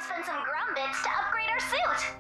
and spend some grumbits to upgrade our suit.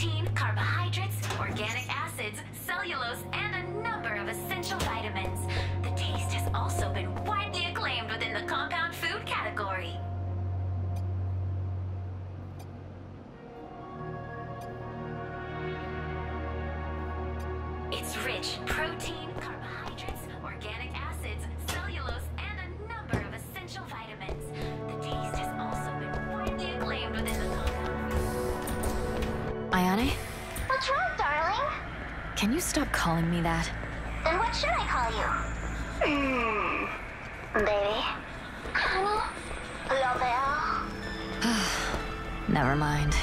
protein, carbohydrates, organic acids, cellulose, and a number of essential vitamins. The taste has also been widely acclaimed within the compound food category. It's rich protein, carbohydrates, organic acids, cellulose, and a number of essential vitamins. The taste has also been widely acclaimed within the compound food. Ayane, What's wrong, darling? can you stop calling me that? Then what should I call you? Baby? Honey? L'Oreal? Never mind.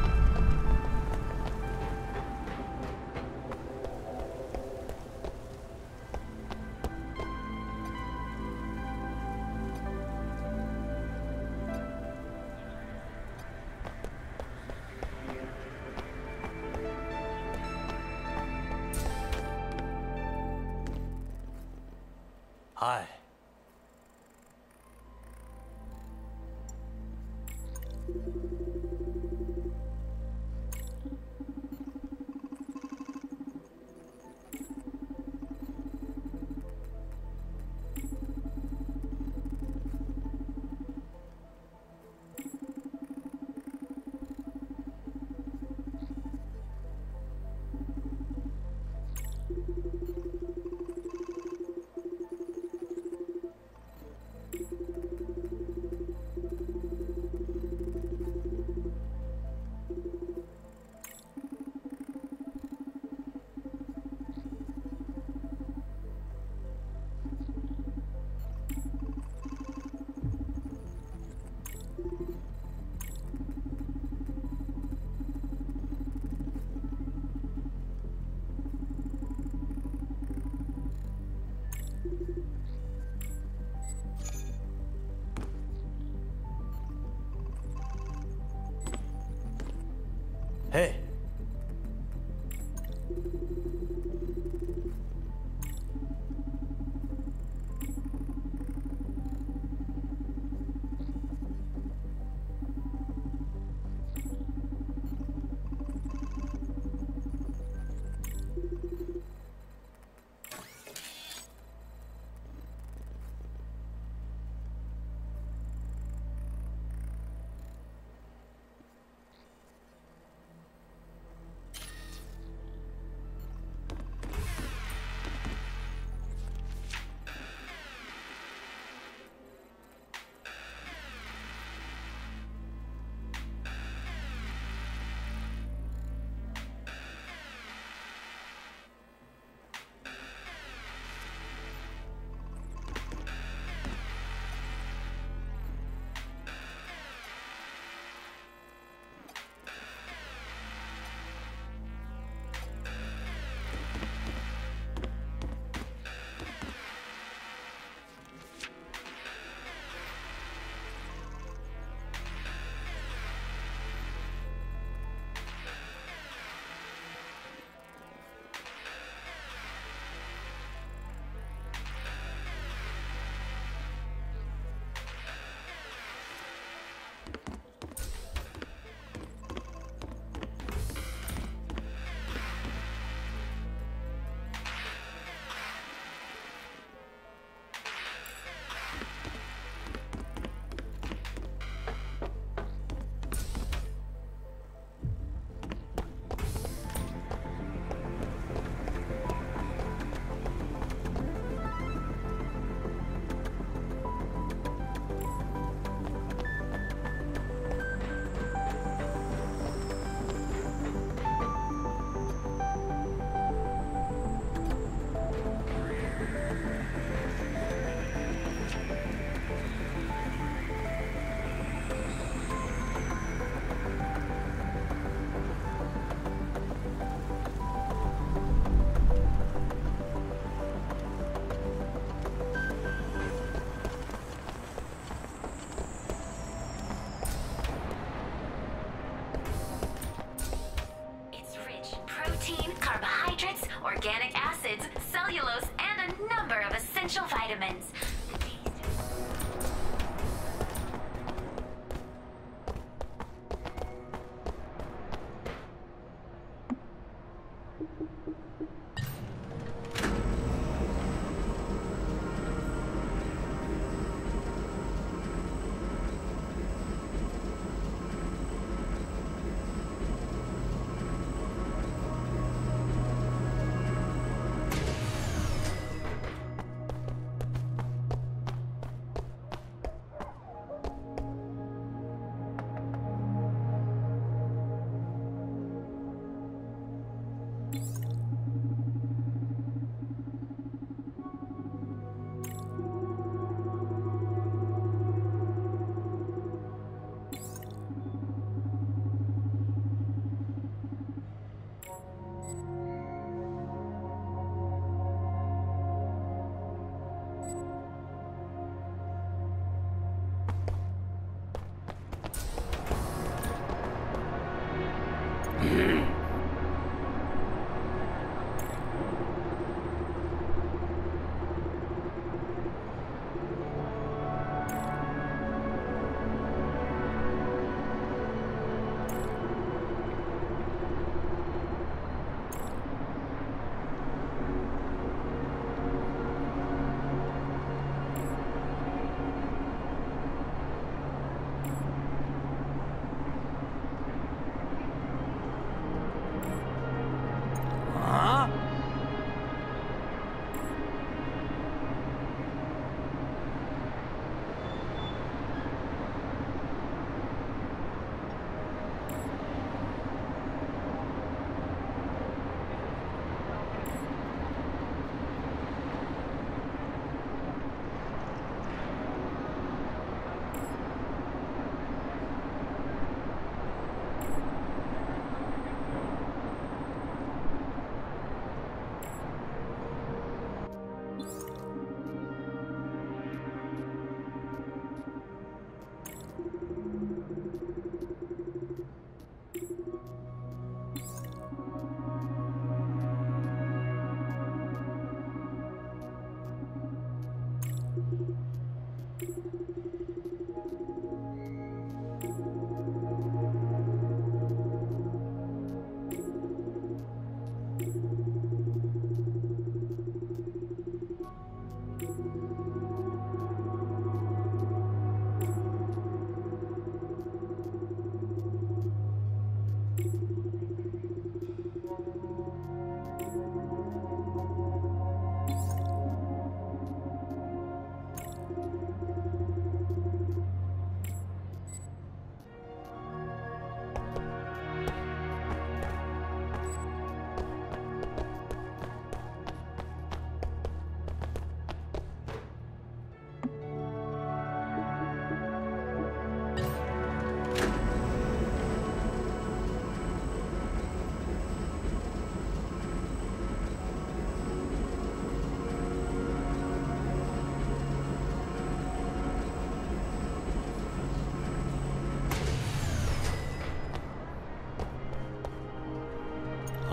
Hi. Hey. organic acids, cellulose, and a number of essential vitamins. The taste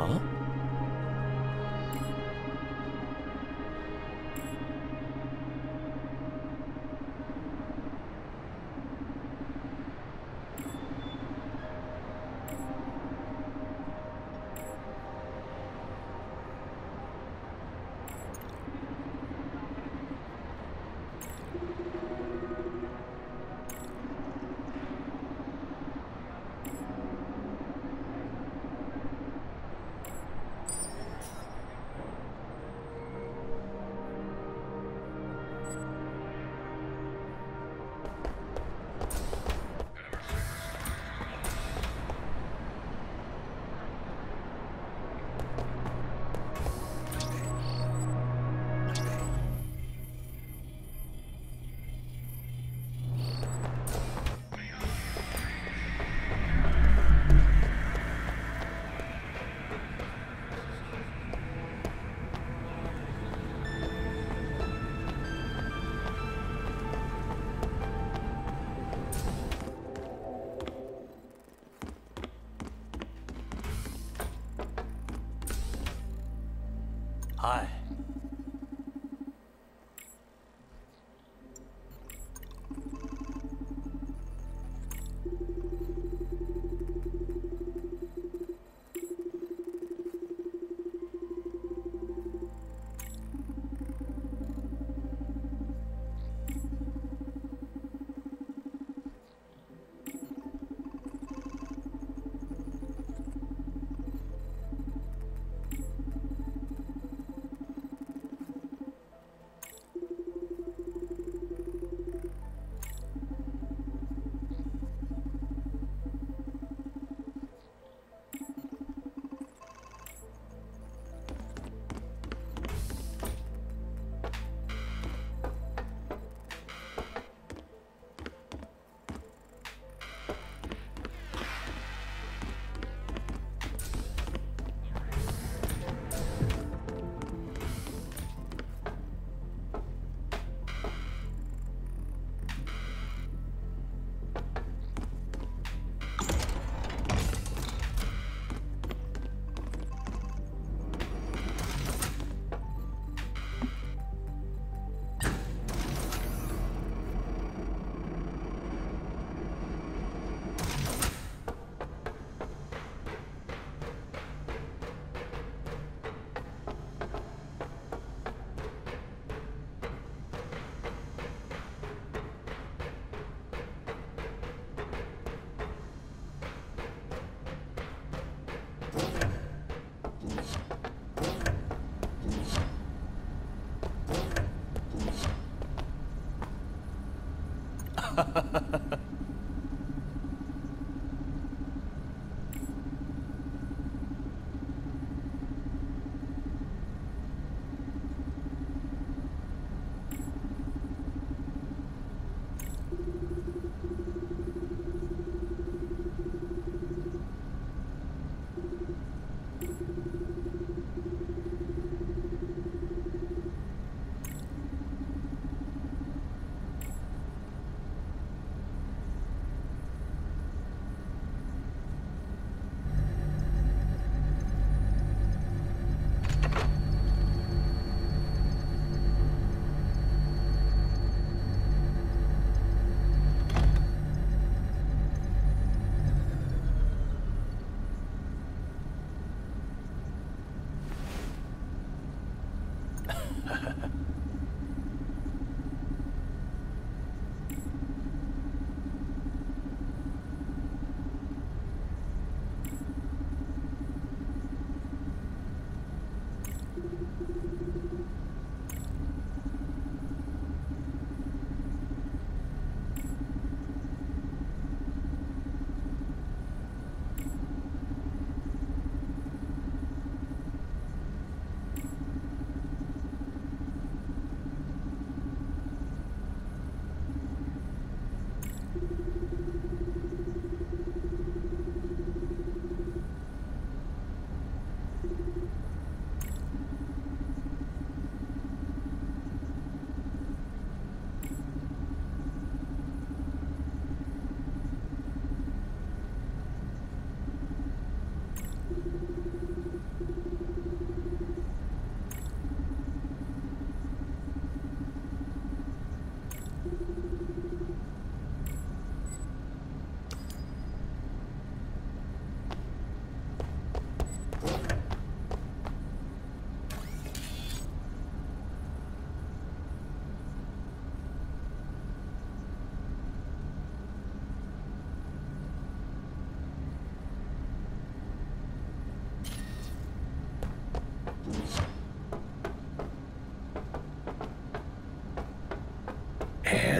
Huh? Hi.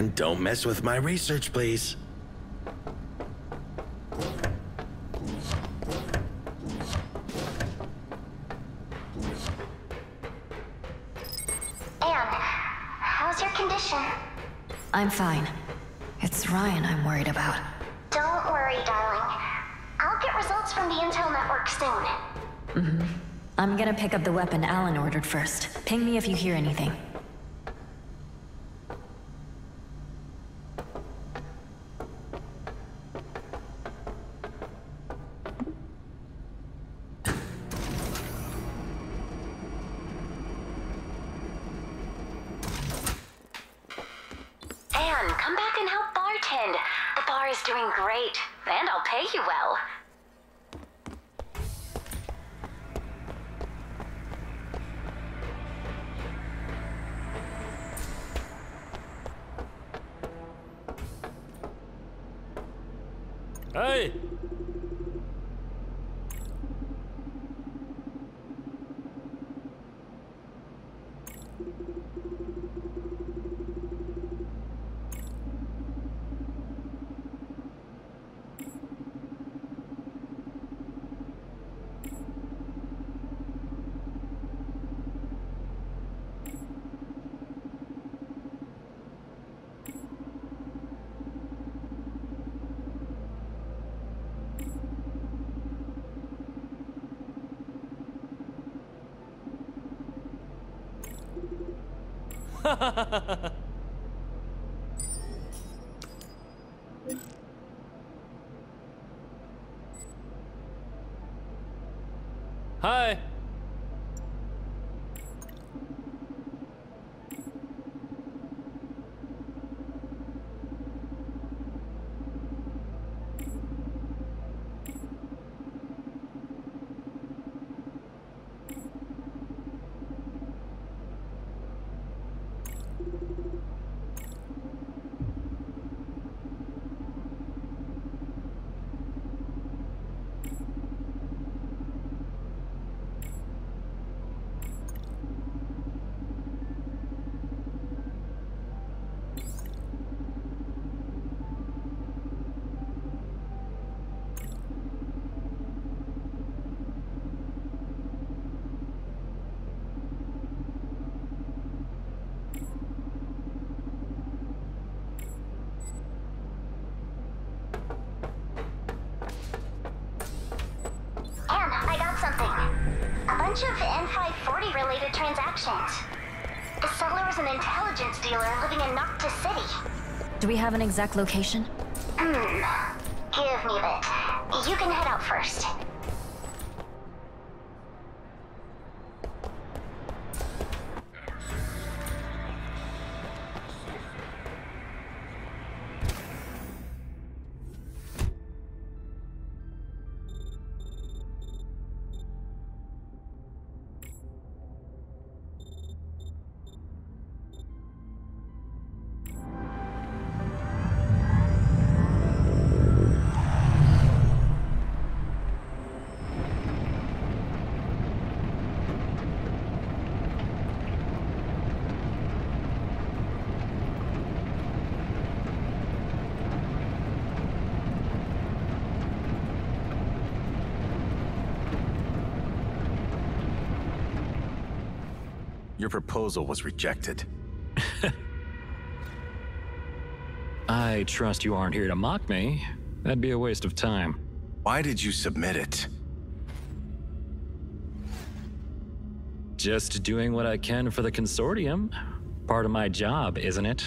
And don't mess with my research, please. Anne, how's your condition? I'm fine. It's Ryan I'm worried about. Don't worry, darling. I'll get results from the Intel network soon. I'm gonna pick up the weapon Alan ordered first. Ping me if you hear anything. Anne, come back and help bartend. The bar is doing great, and I'll pay you well. Hey! Hi. Anne, I got something. A bunch of N540 related transactions. The seller is an intelligence dealer living in Noctis City. Do we have an exact location? Give me a bit. You can head out first. Your proposal was rejected. I trust you aren't here to mock me. That'd be a waste of time. Why did you submit it? Just doing what I can for the consortium. Part of my job, isn't it?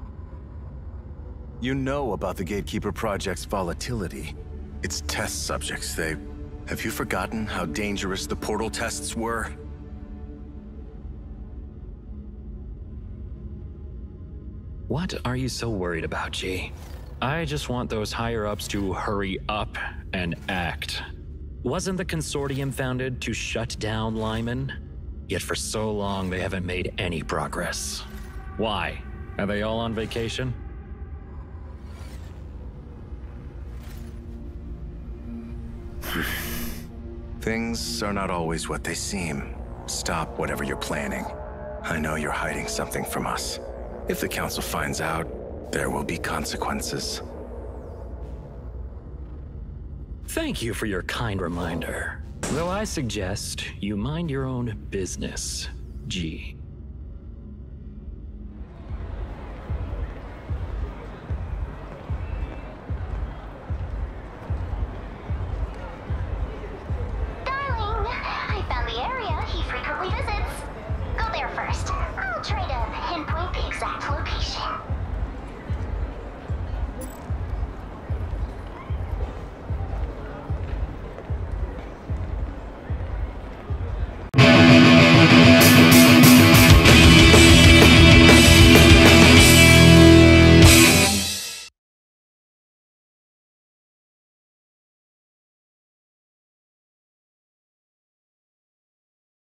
You know about the Gatekeeper Project's volatility. Its test subjects, Have you forgotten how dangerous the portal tests were? What are you so worried about, G? I just want those higher-ups to hurry up and act. Wasn't the consortium founded to shut down Lyman? Yet for so long they haven't made any progress. Why? Are they all on vacation? Things are not always what they seem. Stop whatever you're planning. I know you're hiding something from us. If the Council finds out, there will be consequences. Thank you for your kind reminder. Though I suggest you mind your own business, G. Darling, I found the area he frequently visits. Go there first. I'll try to pinpoint the exact location.